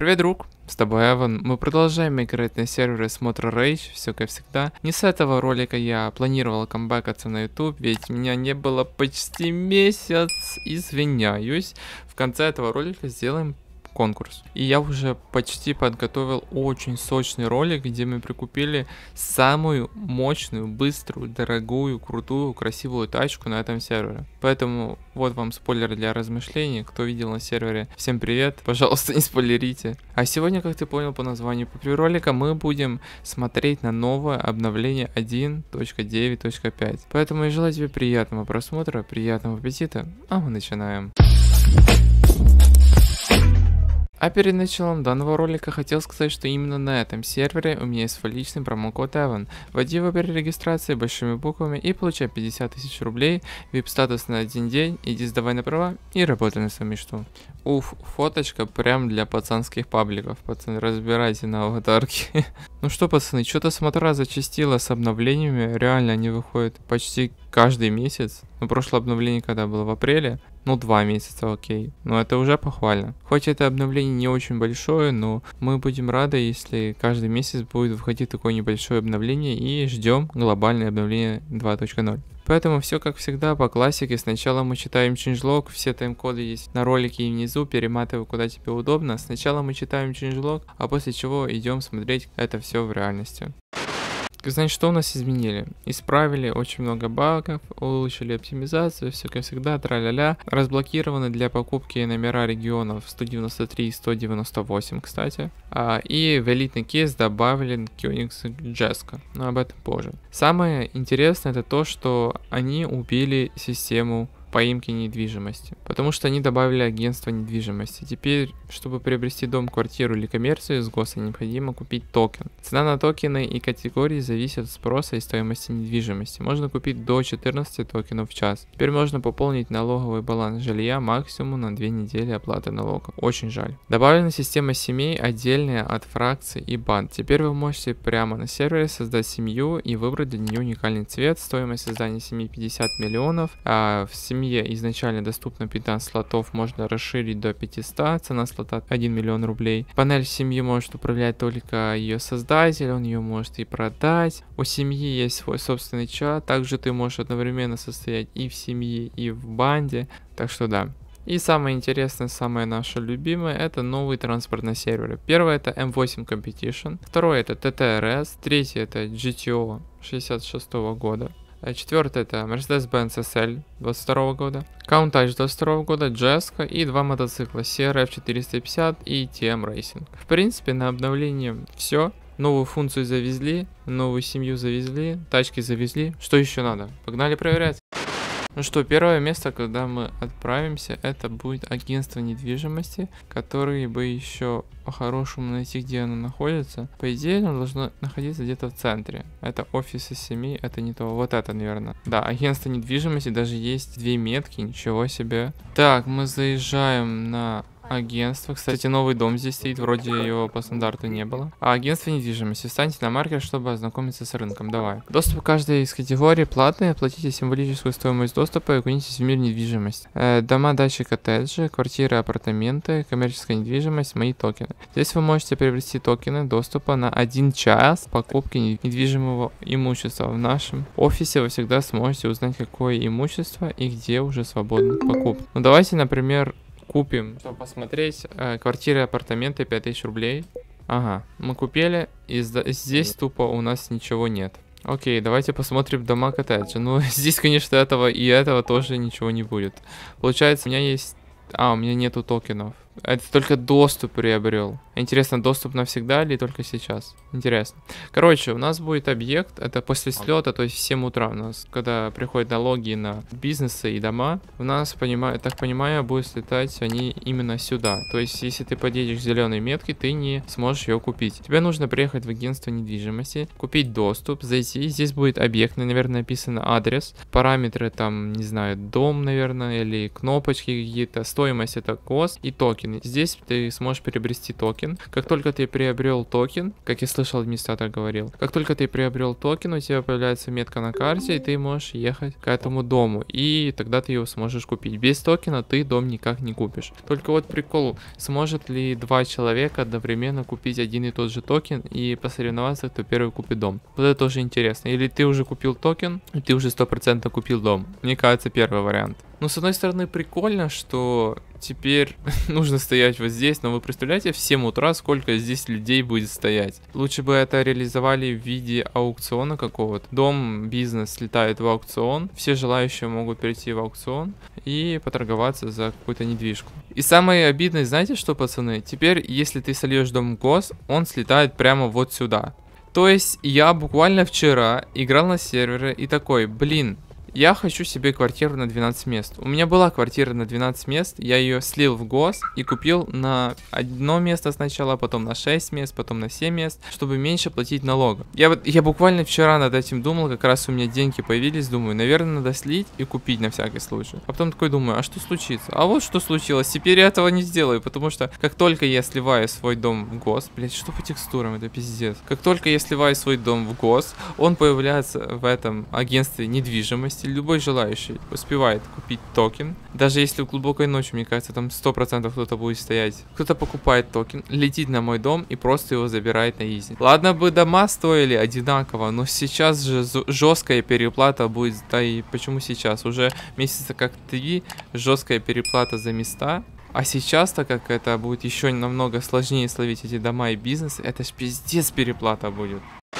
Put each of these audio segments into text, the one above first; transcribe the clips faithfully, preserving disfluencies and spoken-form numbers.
Привет, друг! С тобой Эван. Мы продолжаем играть на сервере Смотра Rage, все как всегда. Не с этого ролика я планировал камбэкаться на YouTube, ведь меня не было почти месяц. Извиняюсь. В конце этого ролика сделаем конкурс. И я уже почти подготовил очень сочный ролик, где мы прикупили самую мощную, быструю, дорогую, крутую, красивую тачку на этом сервере. Поэтому вот вам спойлер для размышлений. Кто видел на сервере, всем привет. Пожалуйста, не спойлерите. А сегодня, как ты понял по названию ролика, мы будем смотреть на новое обновление один точка девять точка пять. Поэтому я желаю тебе приятного просмотра, приятного аппетита. А мы начинаем. А перед началом данного ролика хотел сказать, что именно на этом сервере у меня есть свой личный промокод Эван. Вводи его при регистрации большими буквами и получай пятьдесят тысяч рублей, вип статус на один день, иди сдавай на права и работай на свою мечту. Уф, фоточка прям для пацанских пабликов, пацаны, разбирайте на аватарке. Ну что, пацаны, что-то смотра зачастило с обновлениями, реально они выходят почти каждый месяц. Ну, прошлое обновление когда было? В апреле? Ну, два месяца, окей. Но это уже похвально. Хоть это обновление не очень большое, но мы будем рады, если каждый месяц будет выходить такое небольшое обновление, и ждем глобальное обновление два точка ноль. Поэтому все как всегда по классике. Сначала мы читаем changelog, все тайм-коды есть на ролике и внизу, перематывай куда тебе удобно. Сначала мы читаем changelog, а после чего идем смотреть это все в реальности. Значит, что у нас изменили? Исправили очень много багов, улучшили оптимизацию, все как всегда, тра-ля-ля. Разблокированы для покупки номера регионов сто девяносто три и сто девяносто восемь, кстати. А, и в элитный кейс добавлен Koenigsegg Jesko, но об этом позже. Самое интересное это то, что они убили систему поимки недвижимости, потому что они добавили агентство недвижимости. Теперь, чтобы приобрести дом, квартиру или коммерцию из ГОСа, необходимо купить токен. Цена на токены и категории зависит от спроса и стоимости недвижимости. Можно купить до четырнадцати токенов в час. Теперь можно пополнить налоговый баланс жилья максимум на две недели оплаты налогов. Очень жаль. Добавлена система семей, отдельная от фракций и банд. Теперь вы можете прямо на сервере создать семью и выбрать для нее уникальный цвет. Стоимость создания семьи пятьдесят миллионов. А в семье изначально доступно пятнадцать слотов, можно расширить до пятисот, цена слота один миллион рублей. Панель семьи может управлять только ее создатель, он ее может и продать. У семьи есть свой собственный чат, также ты можешь одновременно состоять и в семье, и в банде, так что да. И самое интересное, самое наше любимое, это новый транспорт на сервере. Первое это эм восемь Competition, второе это тэ тэ эр эс, третье это джи ти о шестьдесят шестого года. Четвертый это Mercedes-Benz эс эль двадцать второго года, Countach двадцать второго года, Jesko и два мотоцикла си ар эф четыреста пятьдесят и ти эм Racing. В принципе, на обновление все. Новую функцию завезли, новую семью завезли, тачки завезли. Что еще надо? Погнали проверять. Ну что, первое место, когда мы отправимся, это будет агентство недвижимости, которое бы еще по-хорошему найти, где оно находится. По идее, оно должно находиться где-то в центре. Это офисы семьи, это не то. Вот это, наверное. Да, агентство недвижимости, даже есть две метки, ничего себе. Так, мы заезжаем на агентство. Кстати, новый дом здесь стоит, вроде его по стандарту не было. А агентство недвижимости. Встаньте на маркер, чтобы ознакомиться с рынком. Давай. Доступ к каждой из категорий платный. Оплатите символическую стоимость доступа и окунитесь в мир недвижимости. Э, дома, дачи, коттеджи, квартиры, апартаменты, коммерческая недвижимость, мои токены. Здесь вы можете приобрести токены доступа на один час покупки недвижимого имущества. В нашем офисе вы всегда сможете узнать, какое имущество и где уже свободно покупки. Ну давайте, например, купим, чтобы посмотреть, э, квартиры, апартаменты, пять тысяч рублей. Ага, мы купили, и здесь тупо у нас ничего нет. Окей, давайте посмотрим дома, коттеджи. Ну, здесь, конечно, этого и этого тоже ничего не будет. Получается, у меня есть... А, у меня нету токенов. Это только доступ приобрел. Интересно, доступ навсегда или только сейчас? Интересно. Короче, у нас будет объект, это после слета, то есть в семь утра у нас, когда приходят налоги на бизнесы и дома, у нас, понимаю, так понимаю, будет слетать они именно сюда. То есть, если ты подъедешь к зеленой метке, ты не сможешь ее купить. Тебе нужно приехать в агентство недвижимости, купить доступ, зайти, здесь будет объект, наверное, написано адрес, параметры там, не знаю, дом, наверное, или кнопочки какие-то, стоимость это кост и токен. токены. Здесь ты сможешь приобрести токен. Как только ты приобрел токен, как я слышал, администратор говорил, как только ты приобрел токен, у тебя появляется метка на карте, и ты можешь ехать к этому дому. И тогда ты его сможешь купить. Без токена ты дом никак не купишь. Только вот прикол, сможет ли два человека одновременно купить один и тот же токен и посоревноваться, кто первый купит дом. Вот это тоже интересно. Или ты уже купил токен, и ты уже сто процентов купил дом. Мне кажется, первый вариант. Ну, с одной стороны, прикольно, что теперь нужно стоять вот здесь, но вы представляете, в семь утра сколько здесь людей будет стоять? Лучше бы это реализовали в виде аукциона какого-то. Дом, бизнес слетает в аукцион, все желающие могут прийти в аукцион и поторговаться за какую-то недвижку. И самое обидное, знаете что, пацаны? Теперь, если ты сольешь дом в гос, он слетает прямо вот сюда. То есть, я буквально вчера играл на сервере и такой, блин, я хочу себе квартиру на двенадцать мест. У меня была квартира на двенадцать мест, я ее слил в гос и купил на одно место сначала, потом на шесть мест, потом на семь мест, чтобы меньше платить налогов. Я, я буквально вчера над этим думал, как раз у меня деньги появились, думаю, наверное, надо слить и купить на всякий случай. А потом такой думаю, а что случится? А вот что случилось, теперь я этого не сделаю, потому что как только я сливаю свой дом в гос, блять, что по текстурам, это пиздец. Как только я сливаю свой дом в гос, он появляется в этом агентстве недвижимости. Любой желающий успевает купить токен. Даже если в глубокой ночи, мне кажется, там сто процентов кто-то будет стоять. Кто-то покупает токен, летит на мой дом и просто его забирает на изи. Ладно бы дома стоили одинаково, но сейчас же жесткая переплата будет. Да и почему сейчас? Уже месяца как три жесткая переплата за места. А сейчас-то, как это будет еще намного сложнее словить эти дома и бизнес, это ж пиздец переплата будет.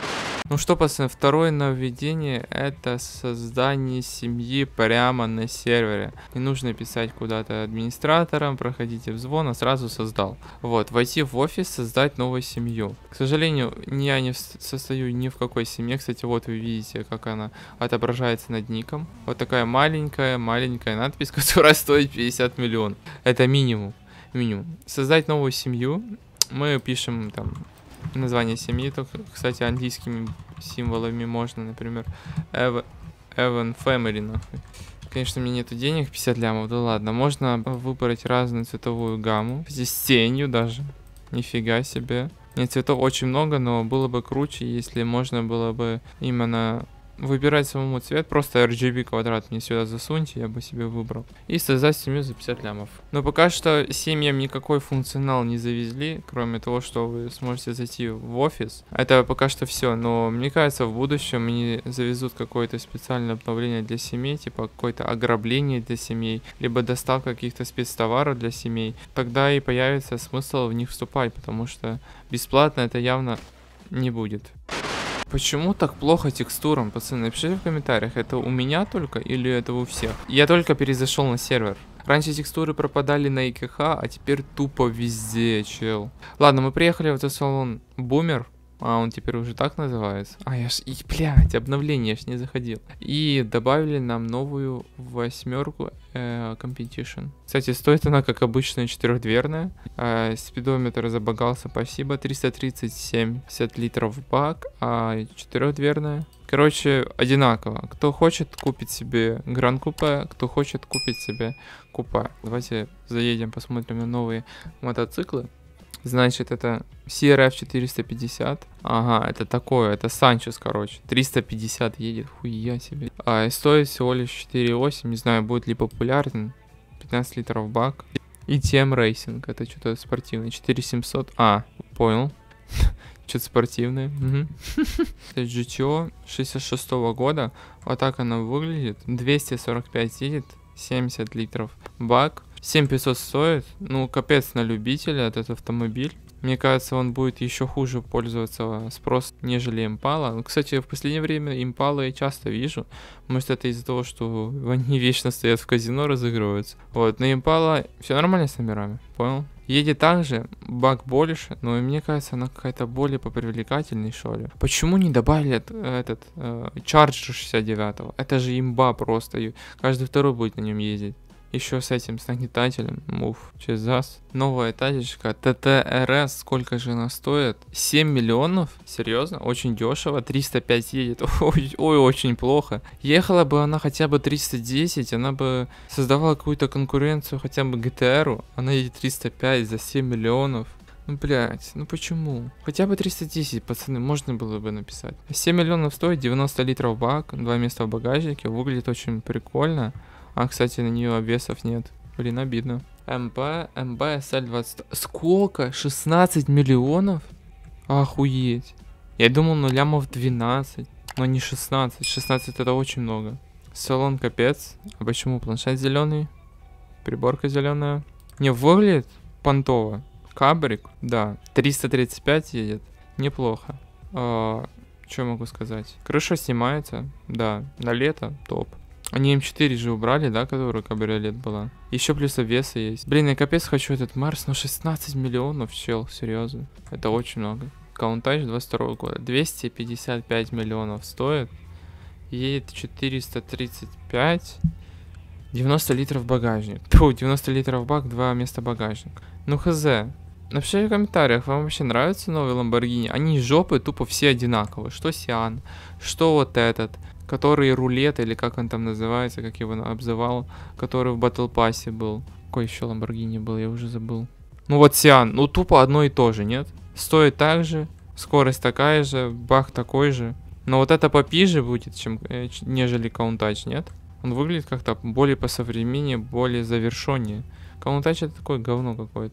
Ну что, пацаны, второе нововведение — это создание семьи прямо на сервере. Не нужно писать куда-то администраторам, проходите взвон, а сразу создал. Вот, войти в офис, создать новую семью. К сожалению, я не состою ни в какой семье. Кстати, вот вы видите, как она отображается над ником. Вот такая маленькая-маленькая надпись, которая стоит пятьдесят миллионов. Это минимум. Минимум. Создать новую семью. Мы пишем там название семьи, только, кстати, английскими символами можно, например, Evan Family, нахуй. Конечно, у меня нету денег, пятьдесят лямов, да ладно. Можно выбрать разную цветовую гамму. Здесь с тенью даже. Нифига себе. Нет, цветов очень много, но было бы круче, если можно было бы именно выбирать самому цвет. Просто эр джи би квадрат мне сюда засуньте, я бы себе выбрал. И создать семью за пятьдесят лямов. Но пока что семьям никакой функционал не завезли, кроме того, что вы сможете зайти в офис. Это пока что все. Но мне кажется, в будущем они завезут какое-то специальное обновление для семей, типа какое-то ограбление для семей, либо доставка каких-то спецтоваров для семей. Тогда и появится смысл в них вступать, потому что бесплатно это явно не будет. Почему так плохо текстурам, пацаны? Напишите в комментариях, это у меня только или это у всех? Я только перезашел на сервер. Раньше текстуры пропадали на и кей эйч, а теперь тупо везде, чел. Ладно, мы приехали в этот салон Бумер. А, он теперь уже так называется. А, я ж... И, блядь, обновление, я ж не заходил. И добавили нам новую восьмерку э, Competition. Кстати, стоит она, как обычная, четырехдверная. Э, спидометр забагался, спасибо. триста тридцать семь литров бак, а четырехдверная. Короче, одинаково. Кто хочет, купит себе Гран Купе, кто хочет, купит себе Купе. Давайте заедем, посмотрим на новые мотоциклы. Значит, это си эр эф четыреста пятьдесят. Ага, это такое, это Санчес, короче. триста пятьдесят едет, хуя себе. А, и стоит всего лишь четыре восемь, не знаю, будет ли популярен. пятнадцать литров бак. И ти эм Racing, это что-то спортивное. четыре семьсот. А, понял. Что-то спортивное. Это джи ти о шестьдесят шестого года. Вот так она выглядит. двести сорок пять едет. семьдесят литров бак. семь пятьсот стоит. Ну, капец на любителя этот автомобиль. Мне кажется, он будет еще хуже пользоваться спросом, нежели Импала. Ну, кстати, в последнее время Импалы я часто вижу. Может, это из-за того, что они вечно стоят в казино, разыгрываются. Вот, на Импала все нормально с номерами, понял? Едет также, бак больше, но мне кажется, она какая-то более попривлекательней, что ли. Почему не добавили этот э, Charger шестьдесят девятого? Это же имба просто, каждый второй будет на нем ездить. Еще с этим, с нагнетателем. Уф, чезас. Новая тачечка тэ тэ эр эс. Сколько же она стоит? семь миллионов? Серьезно? Очень дешево. триста пять едет. Ой, ой, очень плохо. Ехала бы она хотя бы триста десять, она бы создавала какую-то конкуренцию хотя бы джи ти ар. Она едет триста пять за семь миллионов. Ну, блядь, ну почему? Хотя бы триста десять, пацаны, можно было бы написать. семь миллионов стоит, девяносто литров бак, два места в багажнике. Выглядит очень прикольно. А, кстати, на нее обвесов нет. Блин, обидно. МБ, МБ, эс эль двадцать. Сколько? шестнадцать миллионов? Охуеть. Я думал, ну лямов двенадцать. Но не шестнадцать. шестнадцать это очень много. Салон капец. А почему планшет зеленый? Приборка зеленая. Не, выглядит понтово. Кабрик, да. триста тридцать пять едет. Неплохо. А, что могу сказать? Крыша снимается. Да. На лето топ. Они эм четыре же убрали, да, которую кабриолет была. Еще плюс обвесы есть. Блин, я капец хочу этот Марс, но шестнадцать миллионов, чел, серьезно. Это очень много. Countach двадцать второго года. двести пятьдесят пять миллионов стоит. Едет четыреста тридцать пять. девяносто литров багажник. Фу, девяносто литров бак, два места багажник. Ну хз. Напишите в комментариях, вам вообще нравятся новые Lamborghini? Они жопы тупо все одинаковые. Что Сиан, что вот этот, который рулет, или как он там называется, как его обзывал, который в Battle Pass был. Какой еще Lamborghini был, я уже забыл. Ну вот Сиан, ну тупо одно и то же, нет? Стоит так же, скорость такая же, бак такой же. Но вот это попиже будет, чем, э, нежели Countach, нет? Он выглядит как-то более по современнее, более завершеннее. Countach это такое говно какое-то.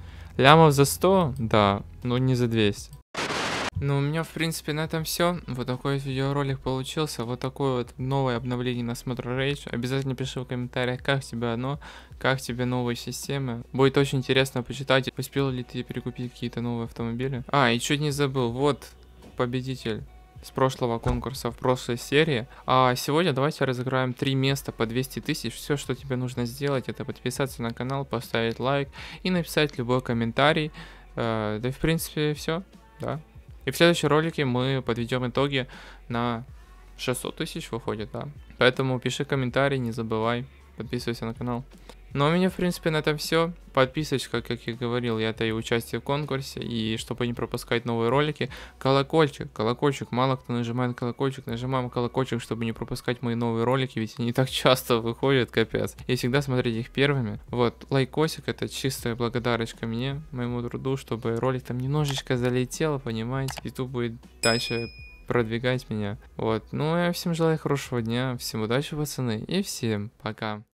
Лямов за сто? Да, но не за двести. Ну, у меня, в принципе, на этом все. Вот такой вот видеоролик получился. Вот такое вот новое обновление на Motor Rage. Обязательно пиши в комментариях, как тебе оно, как тебе новые системы. Будет очень интересно почитать, успел ли ты перекупить какие-то новые автомобили. А, и чуть не забыл, вот победитель с прошлого конкурса в прошлой серии. А сегодня давайте разыграем три места по двести тысяч. Все, что тебе нужно сделать, это подписаться на канал, поставить лайк и написать любой комментарий. Э, да и в принципе все, да. И в следующем ролике мы подведем итоги на шестьсот тысяч выходит, да. Поэтому пиши комментарий, не забывай, подписывайся на канал. Ну, а у меня, в принципе, на этом все. Подписочка, как я говорил, я это и участие в конкурсе. И чтобы не пропускать новые ролики, колокольчик, колокольчик. Мало кто нажимает колокольчик. Нажимаем колокольчик, чтобы не пропускать мои новые ролики, ведь они так часто выходят, капец. И всегда смотреть их первыми. Вот, лайкосик, это чистая благодарочка мне, моему труду, чтобы ролик там немножечко залетел, понимаете. YouTube будет дальше продвигать меня. Вот, ну, я всем желаю хорошего дня, всем удачи, пацаны, и всем пока.